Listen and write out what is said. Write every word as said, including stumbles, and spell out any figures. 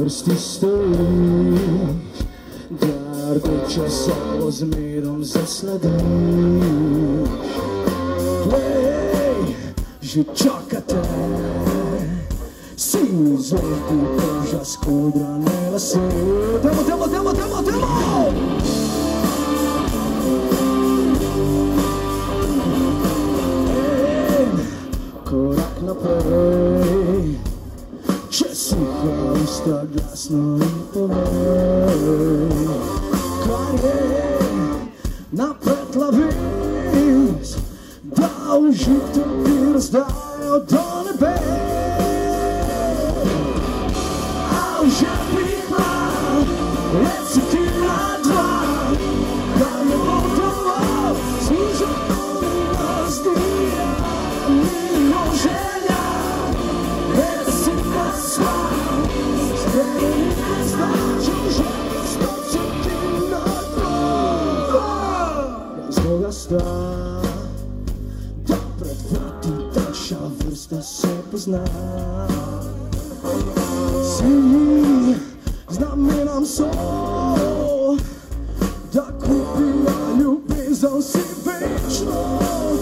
vrsti stojiš, da rdeče sobo zmerom zaslediš. Hej, že čakate, si v zvezdi koža skodrane lase. Demo, demo, demo, demo, demo! En korak naprej, če suha usta glasno in povej, kar je napetla vez, da užitke ti razdajo do nebes. A že prihla, reci ti na dva, da ne bo dovolj, služa Domina zdija, mimo želja, reci pa sva, zgreni ne znači, že stoci ti na dva. Razloga sta, da pred vrti takša vrsta se pozna. Si z namenom so, da kupila ljubezen si večno.